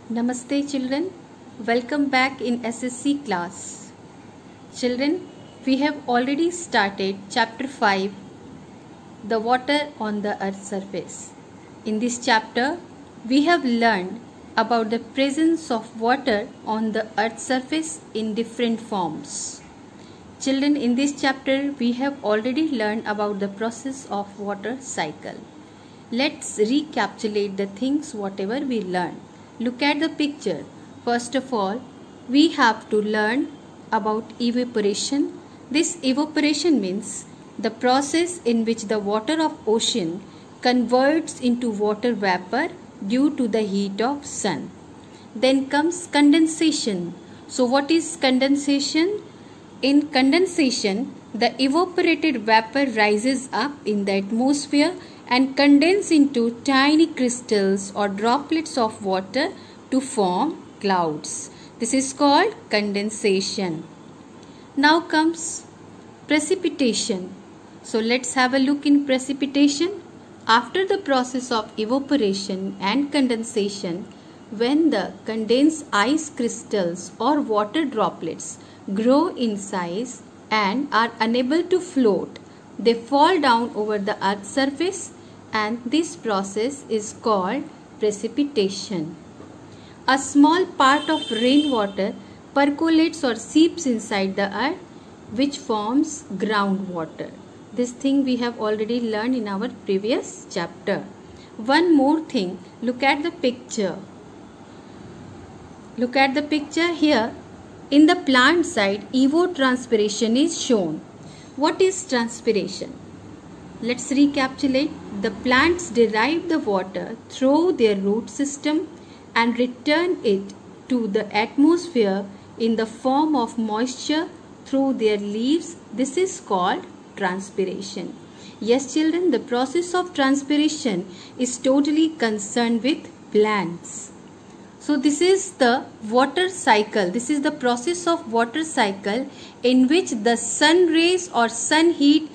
Namaste children, welcome back in SSC class. Children, we have already started chapter 5, the water on the earth's surface. In this chapter, we have learned about the presence of water on the earth's surface in different forms. Children, in this chapter, we have already learned about the process of water cycle. Let's recapitulate the things whatever we learned. Look at the picture. First of all, we have to learn about evaporation. This evaporation means the process in which the water of ocean converts into water vapor due to the heat of sun. Then comes condensation. So what is condensation? In condensation, the evaporated vapor rises up in the atmosphere and condense into tiny crystals or droplets of water to form clouds. This is called condensation. Now comes precipitation. So let's have a look in precipitation. After the process of evaporation and condensation, when the condensed ice crystals or water droplets grow in size and are unable to float, they fall down over the earth's surface, and this process is called precipitation. A small part of rainwater percolates or seeps inside the earth, which forms groundwater. This thing we have already learned in our previous chapter. One more thing, look at the picture. Look at the picture here. In the plant side, evapotranspiration is shown. What is transpiration? Let's recapitulate. The plants derive the water through their root system and return it to the atmosphere in the form of moisture through their leaves. This is called transpiration. Yes, children, the process of transpiration is totally concerned with plants. So this is the water cycle. This is the process of water cycle in which the sun rays or sun heat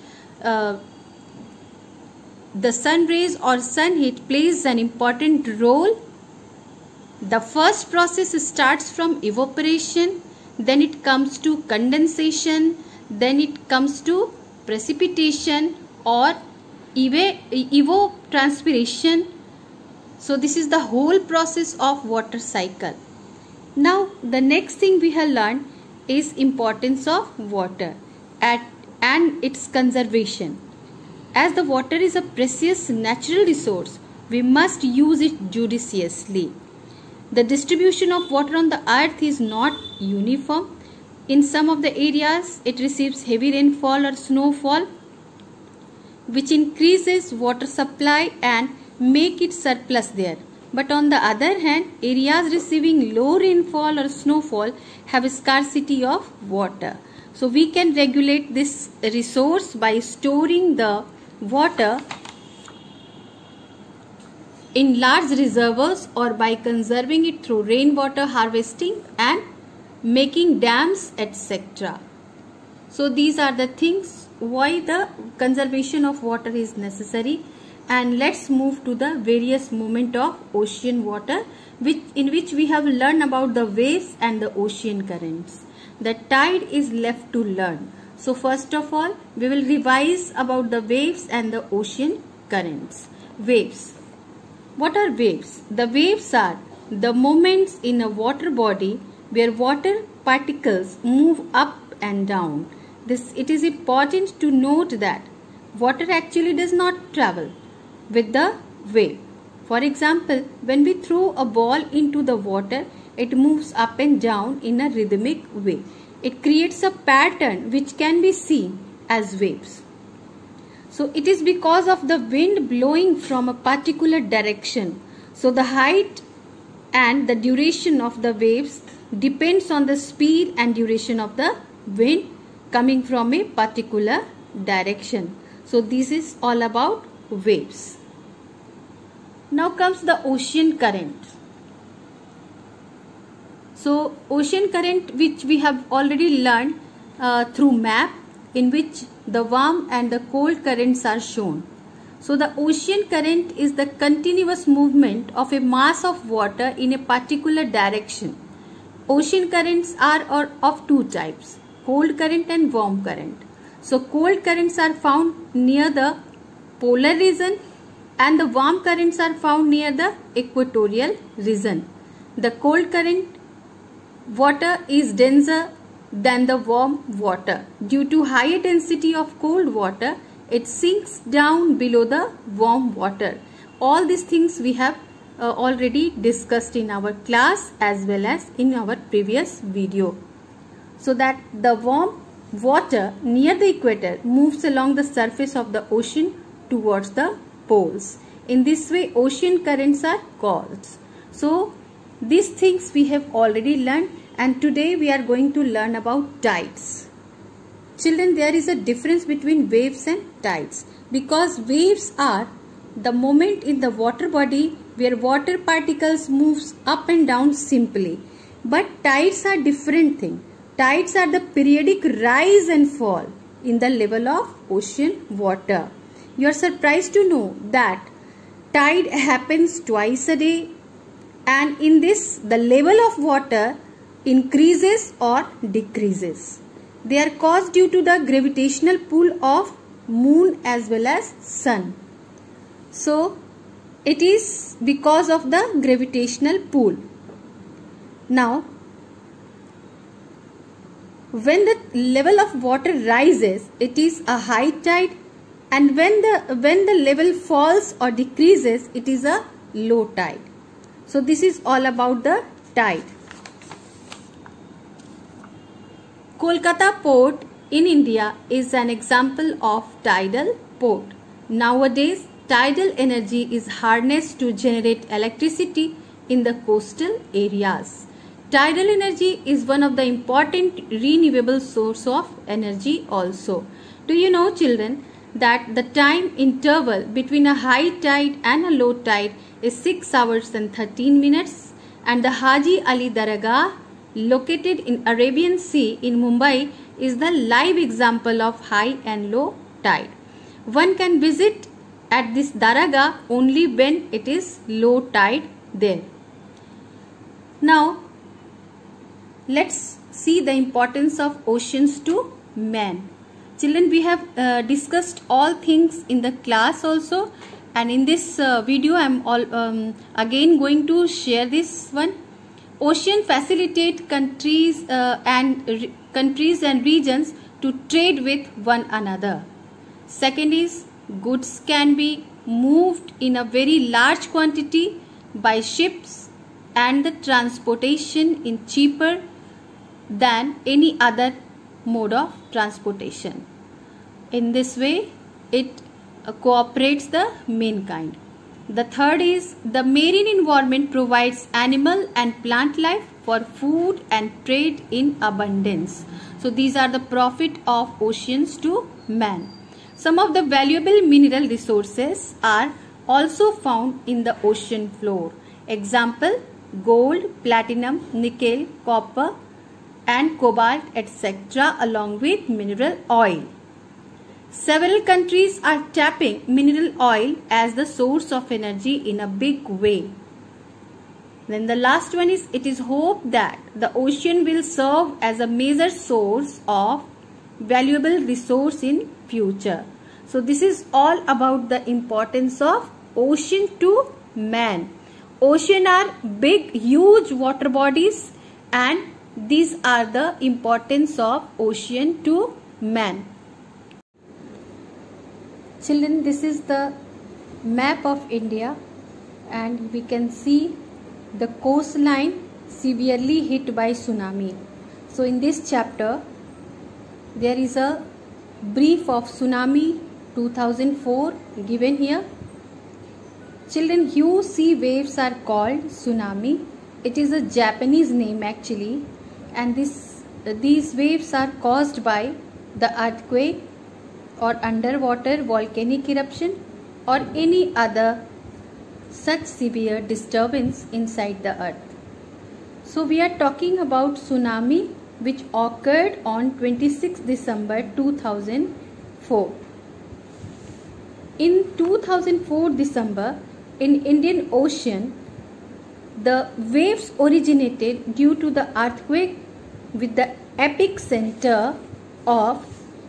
plays an important role. The first process starts from evaporation, then it comes to condensation, then it comes to precipitation or evapotranspiration. So this is the whole process of water cycle. Now the next thing we have learned is importance of water and its conservation. As the water is a precious natural resource, we must use it judiciously. The distribution of water on the earth is not uniform. In some of the areas, it receives heavy rainfall or snowfall, which increases water supply and make it surplus there. But on the other hand, areas receiving low rainfall or snowfall have a scarcity of water. So we can regulate this resource by storing the water in large reservoirs or by conserving it through rainwater harvesting and making dams, etc. So these are the things why the conservation of water is necessary. And let's move to the various movement of ocean water, in which we have learned about the waves and the ocean currents. The tide is left to learn. So first of all, we will revise about the waves and the ocean currents. Waves. What are waves? The waves are the movements in a water body where water particles move up and down. It is important to note that water actually does not travel with the wave. For example, when we throw a ball into the water, it moves up and down in a rhythmic way. It creates a pattern which can be seen as waves. So it is because of the wind blowing from a particular direction. So the height and the duration of the waves depends on the speed and duration of the wind coming from a particular direction. So this is all about waves. Now comes the ocean current. So ocean current, which we have already learned through map, in which the warm and the cold currents are shown. So the ocean current is the continuous movement of a mass of water in a particular direction. Ocean currents are of two types, cold current and warm current. So cold currents are found near the polar region and the warm currents are found near the equatorial region. The cold current water is denser than the warm water. Due to higher density of cold water, it sinks down below the warm water. All these things we have already discussed in our class as well as in our previous video. So that the warm water near the equator moves along the surface of the ocean towards the poles. In this way, ocean currents are caused. So these things we have already learned, and today we are going to learn about tides. Children, there is a difference between waves and tides, because waves are the moment in the water body where water particles moves up and down simply. But tides are different thing. Tides are the periodic rise and fall in the level of ocean water. You are surprised to know that tide happens twice a day, and in this the level of water increases or decreases. They are caused due to the gravitational pull of moon as well as sun. So it is because of the gravitational pull. Now when the level of water rises, it is a high tide, and when the level falls or decreases, it is a low tide. So this is all about the tide. Kolkata port in India is an example of tidal port. Nowadays, tidal energy is harnessed to generate electricity in the coastal areas. Tidal energy is one of the important renewable source of energy also. Do you know, children, that the time interval between a high tide and a low tide is 6 hours and 13 minutes, and the Haji Ali Dargah located in Arabian Sea in Mumbai is the live example of high and low tide. One can visit at this Dargah only when it is low tide there. Now let's see the importance of oceans to man. Children, we have discussed all things in the class also, and in this video I am again going to share this one. Ocean facilitate countries and regions to trade with one another. Second is, goods can be moved in a very large quantity by ships, and the transportation is cheaper than any other mode of transportation. In this way, it cooperates the mankind. The third is, the marine environment provides animal and plant life for food and trade in abundance. So these are the profit of oceans to man. Some of the valuable mineral resources are also found in the ocean floor. Example, gold, platinum, nickel, copper and cobalt, etc., along with mineral oil. Several countries are tapping mineral oil as the source of energy in a big way. Then the last one is, it is hoped that the ocean will serve as a major source of valuable resource in future. So this is all about the importance of ocean to man. Ocean are big, huge water bodies, and these are the importance of ocean to man. Children, this is the map of India, and we can see the coastline severely hit by tsunami. So in this chapter, there is a brief of tsunami 2004 given here. Children, huge sea waves are called tsunami. It is a Japanese name actually, and these waves are caused by the earthquake or underwater volcanic eruption or any other such severe disturbance inside the earth. So we are talking about tsunami which occurred on 26 December 2004. In 2004 December, in Indian Ocean, the waves originated due to the earthquake with the epicenter of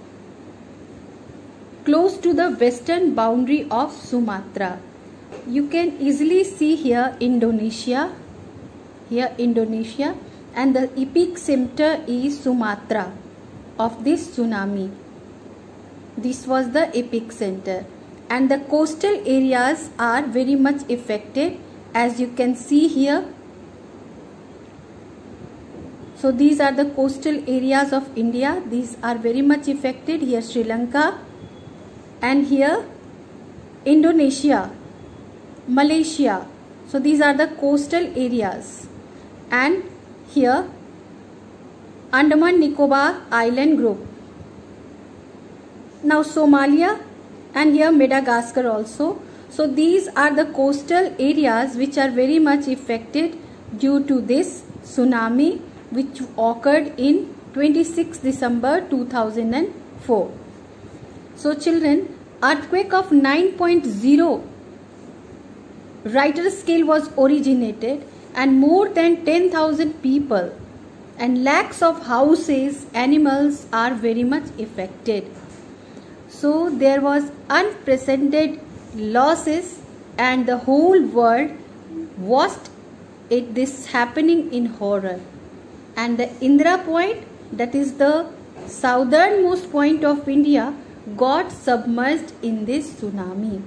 close to the western boundary of Sumatra. You can easily see here Indonesia, and the epicenter is Sumatra of this tsunami. This was the epicenter, and the coastal areas are very much affected, as you can see here. So these are the coastal areas of India. These are very much affected. Here Sri Lanka, and here Indonesia, Malaysia. So these are the coastal areas, and here Andaman Nicobar Island group. Now Somalia, and here Madagascar also. So these are the coastal areas which are very much affected due to this tsunami which occurred in 26 December 2004. So children, earthquake of 9.0 Richter scale was originated, and more than 10,000 people and lakhs of houses, animals are very much affected. So there was unprecedented losses, and the whole world watched this happening in horror. And the Indra Point, that is the southernmost point of India, got submerged in this tsunami.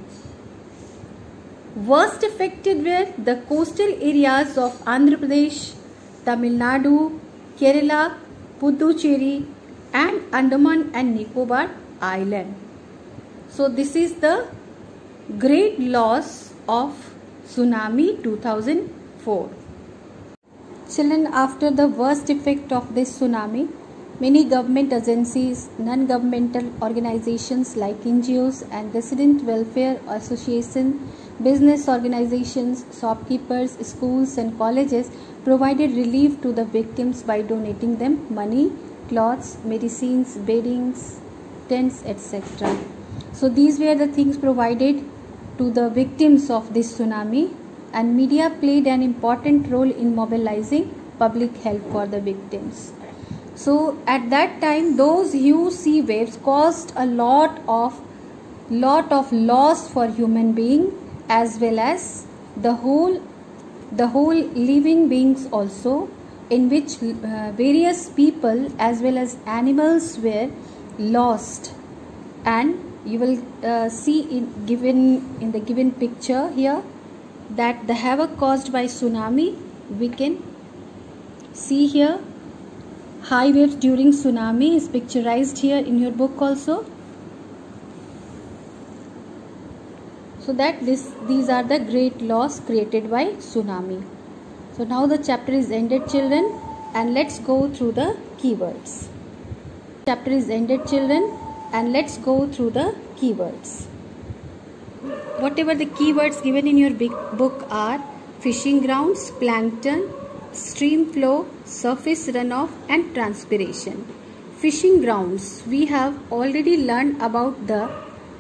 Worst affected were the coastal areas of Andhra Pradesh, Tamil Nadu, Kerala, Puducherry, and Andaman and Nicobar Island. So this is the great loss of tsunami 2004. Children, after the worst effect of this tsunami, many government agencies, non-governmental organizations like NGOs and resident welfare associations, business organizations, shopkeepers, schools and colleges provided relief to the victims by donating them money, clothes, medicines, beddings, tents, etc. So these were the things provided to the victims of this tsunami, and media played an important role in mobilizing public help for the victims. So at that time, those huge sea waves caused a lot of loss for human being, as well as the whole living beings also, in which various people as well as animals were lost. And you will see in the given picture here that the havoc caused by tsunami, we can see here. High waves during tsunami is picturized here in your book also. So that these are the great loss created by tsunami. So now the chapter is ended, children, and let's go through the keywords. Chapter is ended, children, and let's go through the keywords. Whatever the keywords given in your big book are fishing grounds, plankton, stream flow, surface runoff and transpiration. Fishing grounds, we have already learned about the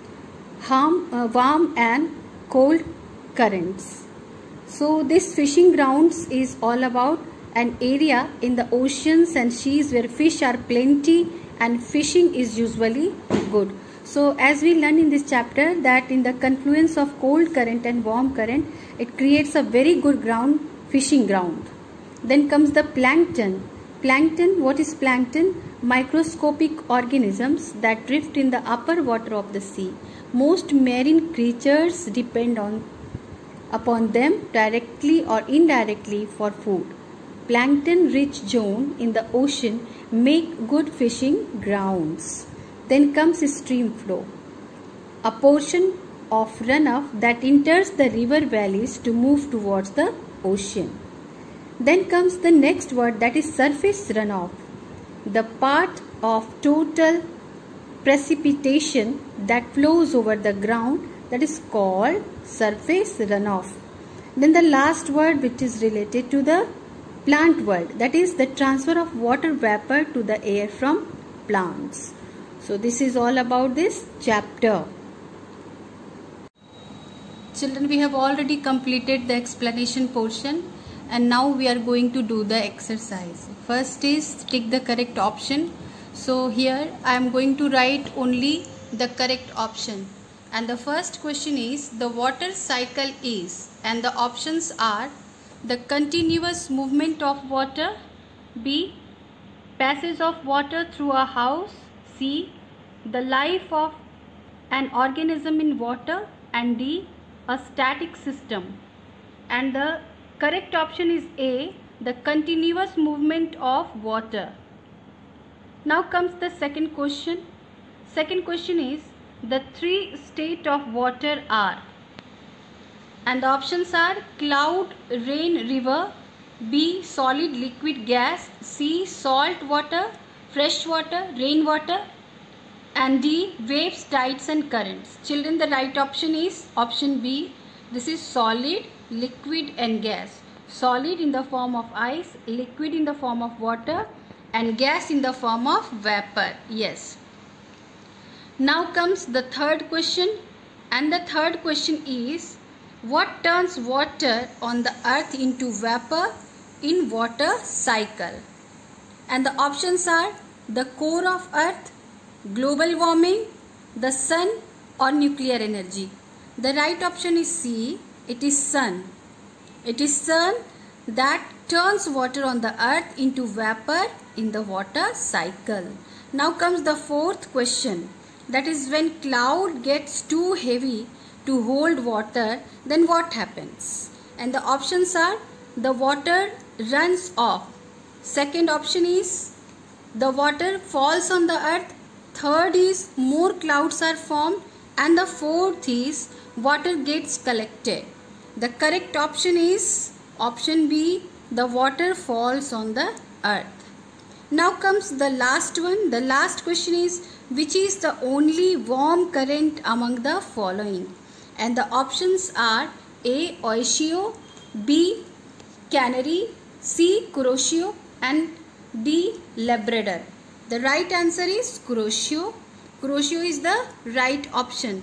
warm and cold currents. So this fishing grounds is all about an area in the oceans and seas where fish are plenty and fishing is usually good. So as we learn in this chapter that in the confluence of cold current and warm current, it creates a very good ground, fishing ground. Then comes the plankton. Plankton, what is plankton? Microscopic organisms that drift in the upper water of the sea. Most marine creatures depend upon them directly or indirectly for food. Plankton-rich zone in the ocean make good fishing grounds. Then comes stream flow, a portion of runoff that enters the river valleys to move towards the ocean. Then comes the next word, that is surface runoff, the part of total precipitation that flows over the ground, that is called surface runoff. Then the last word, which is related to the plant world, that is the transfer of water vapor to the air from plants. So this is all about this chapter. Children, we have already completed the explanation portion and now we are going to do the exercise. First is tick the correct option. So here I am going to write only the correct option. And the first question is the water cycle is, and the options are the continuous movement of water, B, passage of water through a house, C, the life of an organism in water, and D, a static system. And the correct option is A, the continuous movement of water. Now comes the second question. Second question is the three states of water are, and the options are cloud, rain, river, B, solid, liquid, gas, C, salt water, fresh water, rainwater, and D, waves, tides and currents. Children, the right option is option B. This is solid, liquid and gas. Solid in the form of ice, liquid in the form of water and gas in the form of vapor. Yes. Now comes the third question, and the third question is what turns water on the earth into vapor in water cycle? And the options are the core of earth, global warming, the sun or nuclear energy. The right option is C, it is sun. It is sun that turns water on the earth into vapor in the water cycle. Now comes the fourth question, that is when cloud gets too heavy to hold water, then what happens? And the options are the water runs off. Second option is the water falls on the earth. Third is more clouds are formed, and the fourth is water gets collected. The correct option is option B, the water falls on the earth. Now comes the last one. The last question is which is the only warm current among the following? And the options are A, Oishio, B, Canary, C, Kuroshio and D, Labrador. The right answer is Kuroshio. Kuroshio is the right option.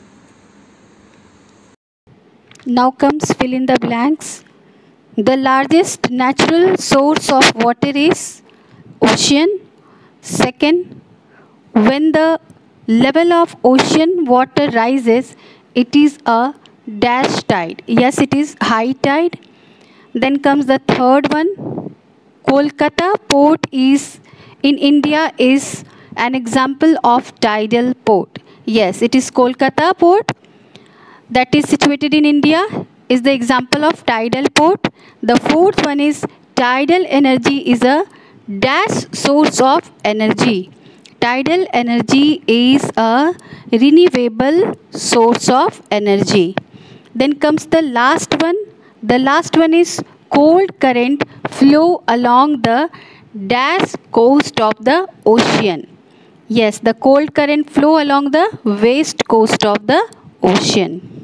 Now comes fill in the blanks. The largest natural source of water is ocean. Second, when the level of ocean water rises, it is a dash tide. Yes, it is high tide. Then comes the third one. Kolkata port is in India is an example of tidal port. Yes, it is Kolkata port that is situated in India is the example of tidal port. The fourth one is tidal energy is a dash source of energy. Tidal energy is a renewable source of energy. Then comes the last one. The last one is cold current flow along the dash coast of the ocean. Yes, the cold current flow along the west coast of the ocean.